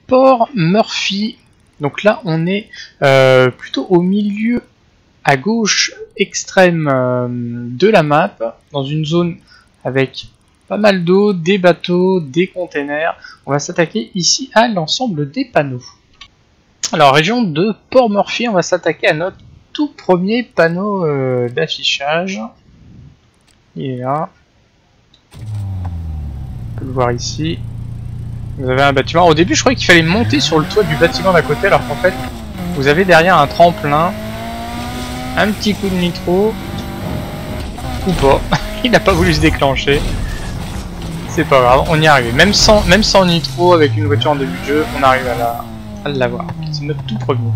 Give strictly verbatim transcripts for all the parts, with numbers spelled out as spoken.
Port Murphy. Donc là, on est euh, plutôt au milieu, à gauche extrême euh, de la map, dans une zone avec pas mal d'eau, des bateaux, des containers. On va s'attaquer ici à l'ensemble des panneaux. Alors, région de Port Murphy, on va s'attaquer à notre tout premier panneau euh, d'affichage. Il est là. On peut le voir ici. Vous avez un bâtiment. Au début, je croyais qu'il fallait monter sur le toit du bâtiment d'à côté, alors qu'en fait, vous avez derrière un tremplin. Un petit coup de nitro. Ou pas. Il n'a pas voulu se déclencher. C'est pas grave, on y arrive. Même sans, même sans nitro, avec une voiture en début de jeu, on arrive à la, à l'avoir. C'est notre tout premier.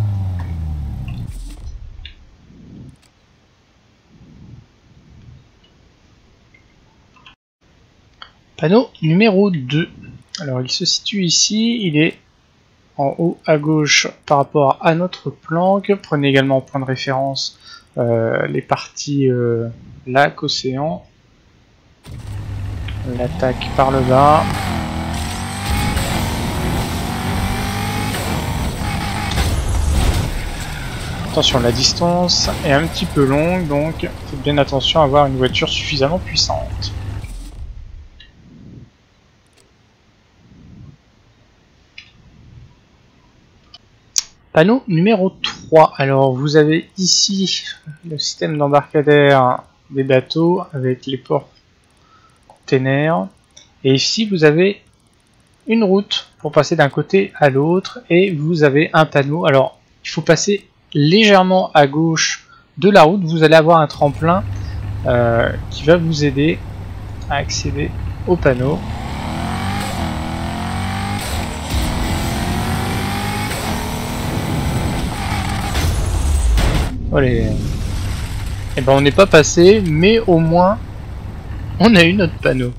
Panneau numéro deux. Alors il se situe ici, il est en haut à gauche par rapport à notre planque. Prenez également en point de référence euh, les parties euh, lac, océan. L'attaque par le bas. Attention, la distance est un petit peu longue, donc faites bien attention à avoir une voiture suffisamment puissante. Panneau numéro trois. Alors vous avez ici le système d'embarcadère des bateaux avec les ports containers. Et ici vous avez une route pour passer d'un côté à l'autre et vous avez un panneau. Alors il faut passer légèrement à gauche de la route. Vous allez avoir un tremplin euh, qui va vous aider à accéder au panneau. Allez. Et ben on n'est pas passé, mais au moins on a eu notre panneau.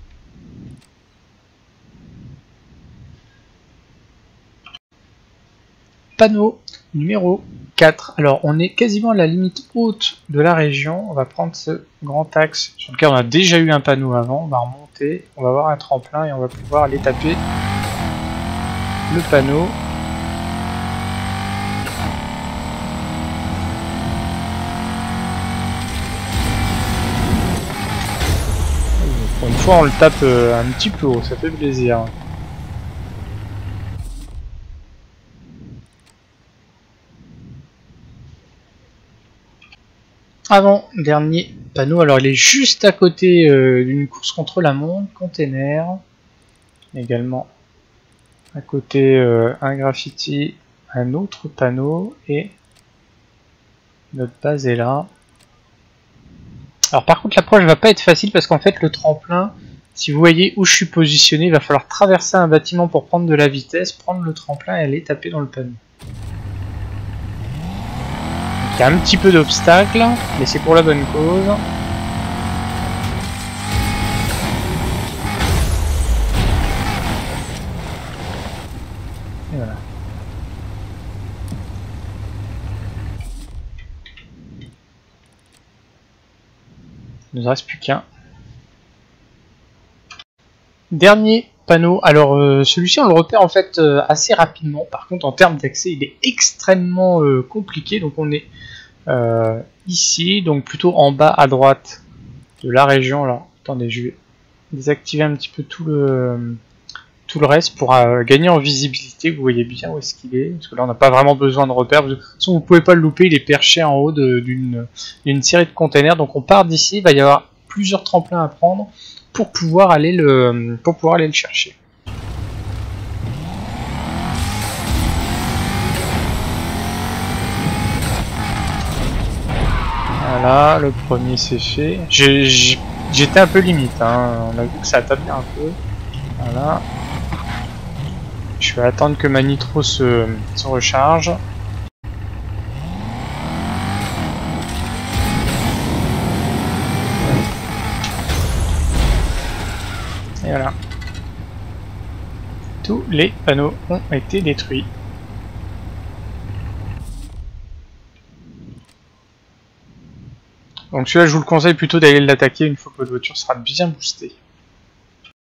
Panneau numéro quatre. Alors on est quasiment à la limite haute de la région. On va prendre ce grand axe sur lequel on a déjà eu un panneau avant. On va remonter, on va avoir un tremplin et on va pouvoir aller taper le panneau. Pour une fois on le tape euh, un petit peu haut, ça fait plaisir. Avant dernier panneau, alors il est juste à côté euh, d'une course contre la montre, container. Également à côté euh, un graffiti, un autre panneau et notre base est là. Alors par contre l'approche va pas être facile parce qu'en fait le tremplin, si vous voyez où je suis positionné, il va falloir traverser un bâtiment pour prendre de la vitesse, prendre le tremplin et aller taper dans le panneau. Donc, il y a un petit peu d'obstacles, mais c'est pour la bonne cause. Et voilà. Il ne nous reste plus qu'un. Dernier panneau. Alors euh, celui-ci on le repère en fait euh, assez rapidement. Par contre en termes d'accès il est extrêmement euh, compliqué. Donc on est euh, ici, donc plutôt en bas à droite de la région. Là, attendez, je vais désactiver un petit peu tout le tout le reste pour euh, gagner en visibilité. Vous voyez bien où est-ce qu'il est, parce que là on n'a pas vraiment besoin de repères. De toute façon vous pouvez pas le louper, il est perché en haut d'une d'une série de containers. Donc on part d'ici, il va y avoir plusieurs tremplins à prendre pour pouvoir aller le pour pouvoir aller le chercher. Voilà, le premier c'est fait. J'étais un peu limite, hein. On a vu que ça a tapé un peu. Voilà. Je vais attendre que ma nitro se, se recharge. Et voilà. Tous les panneaux ont été détruits. Donc celui-là je vous le conseille plutôt d'aller l'attaquer une fois que votre voiture sera bien boostée.